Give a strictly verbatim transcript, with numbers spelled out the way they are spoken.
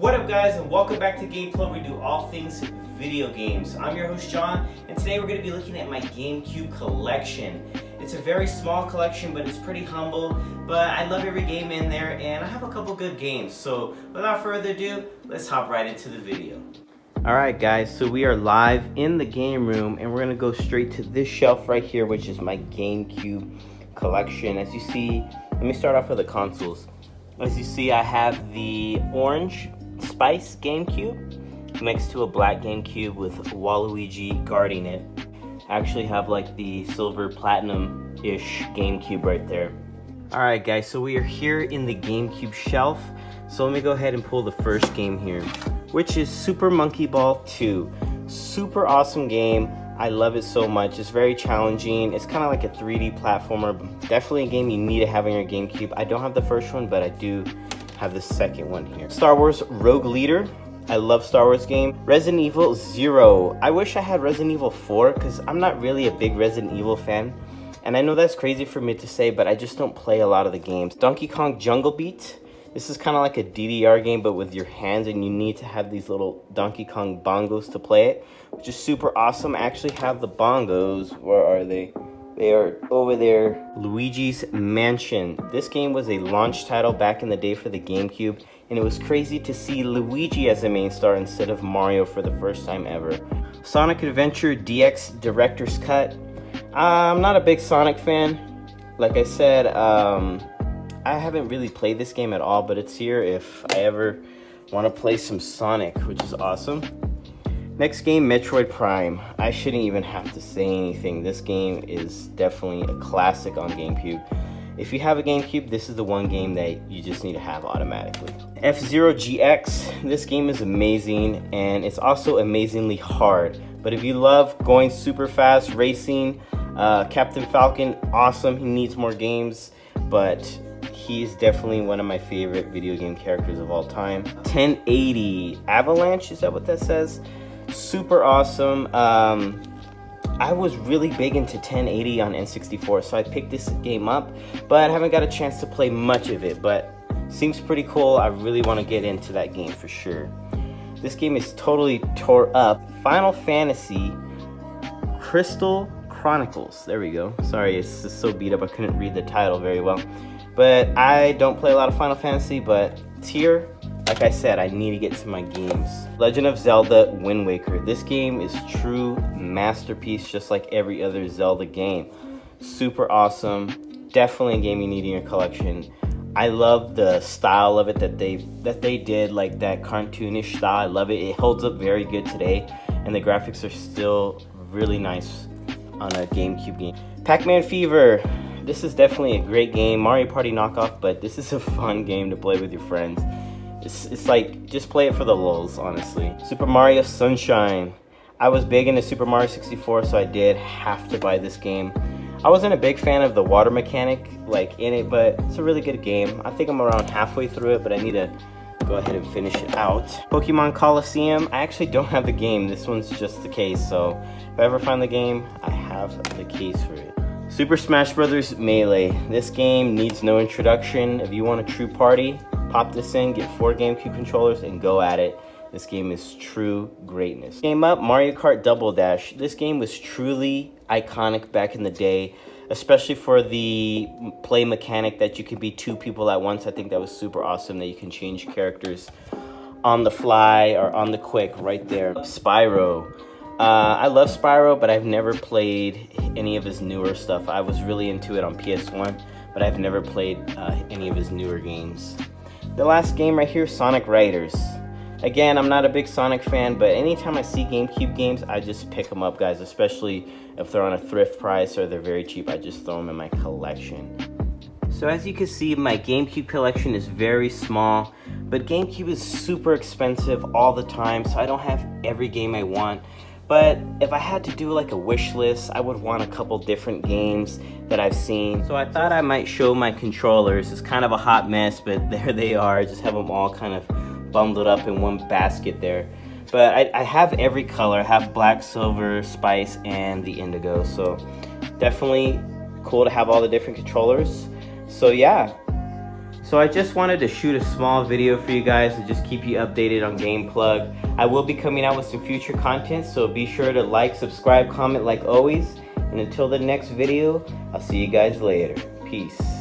What up guys, and welcome back to GamePlug, where we do all things video games. I'm your host John, and today we're going to be looking at my GameCube collection. It's a very small collection, but it's pretty humble, but I love every game in there, and I have a couple good games. So without further ado, let's hop right into the video. Alright guys, so we are live in the game room, and we're going to go straight to this shelf right here, which is my GameCube collection. As you see, let me start off with the consoles. As you see, I have the orange Spice GameCube next to a black GameCube with Waluigi guarding it. I actually have like the silver platinum-ish GameCube right there. Alright guys, so we are here in the GameCube shelf. So let me go ahead and pull the first game here, which is Super Monkey Ball two. Super awesome game. I love it so much. It's very challenging. It's kind of like a three D platformer. Definitely a game you need to have on your GameCube. I don't have the first one, but I do have the second one here. Star Wars Rogue Leader. I love Star Wars game. Resident Evil Zero. I wish I had Resident Evil four because I'm not really a big Resident Evil fan. And I know that's crazy for me to say, but I just don't play a lot of the games. Donkey Kong Jungle Beat. This is kind of like a D D R game, but with your hands, and you need to have these little Donkey Kong bongos to play it, which is super awesome. I actually have the bongos. Where are they? They are over there. Luigi's Mansion. This game was a launch title back in the day for the GameCube, and it was crazy to see Luigi as a main star instead of Mario for the first time ever. Sonic Adventure D X Director's Cut. I'm not a big Sonic fan. Like I said, um, I haven't really played this game at all, but it's here if I ever want to play some Sonic, which is awesome. Next game, Metroid Prime. I shouldn't even have to say anything. This game is definitely a classic on GameCube. If you have a GameCube, this is the one game that you just need to have automatically. F-Zero G X. This game is amazing, and it's also amazingly hard. But if you love going super fast, racing, uh, Captain Falcon, awesome. He needs more games, but he's definitely one of my favorite video game characters of all time. ten eighty Avalanche, is that what that says? Super awesome. Um, I was really big into ten eighty on N sixty-four, so I picked this game up, but I haven't got a chance to play much of it, but seems pretty cool. I really want to get into that game for sure. This game is totally tore up. Final Fantasy Crystal Chronicles. There we go. Sorry, it's just so beat up I couldn't read the title very well. But I don't play a lot of Final Fantasy, but it's here. Like I said, I need to get to my games. Legend of Zelda Wind Waker. This game is true masterpiece, just like every other Zelda game. Super awesome. Definitely a game you need in your collection. I love the style of it that they that they did, like that cartoonish style. I love it. It holds up very good today, and the graphics are still really nice on a GameCube game. Pac-Man Fever. This is definitely a great game. Mario Party knockoff, but this is a fun game to play with your friends. It's, it's like, just play it for the lulz, honestly. Super Mario Sunshine. I was big into Super Mario sixty-four, so I did have to buy this game. I wasn't a big fan of the water mechanic, like, in it, but it's a really good game. I think I'm around halfway through it, but I need to go ahead and finish it out. Pokemon Coliseum. I actually don't have the game. This one's just the case, so if I ever find the game, I have the case for it. Super Smash Bros. Melee. This game needs no introduction. If you want a true party, pop this in, get four GameCube controllers, and go at it. This game is true greatness. Game up, Mario Kart Double Dash. This game was truly iconic back in the day, especially for the play mechanic that you could be two people at once. I think that was super awesome, that you can change characters on the fly or on the quick right there. Spyro. Uh, I love Spyro, but I've never played any of his newer stuff. I was really into it on P S one, but I've never played uh, any of his newer games. The last game right here, Sonic Riders. Again, I'm not a big Sonic fan, but anytime I see GameCube games, I just pick them up, guys, especially if they're on a thrift price or they're very cheap. I just throw them in my collection. So as you can see, my GameCube collection is very small, but GameCube is super expensive all the time, so I don't have every game I want. But if I had to do like a wish list, I would want a couple different games that I've seen. So I thought I might show my controllers. It's kind of a hot mess, but there they are. I just have them all kind of bundled up in one basket there. But I, I have every color. I have black, silver, spice, and the indigo. So definitely cool to have all the different controllers. So yeah. So I just wanted to shoot a small video for you guys to just keep you updated on GamePlug. I will be coming out with some future content, so be sure to like, subscribe, comment like always. And until the next video, I'll see you guys later. Peace.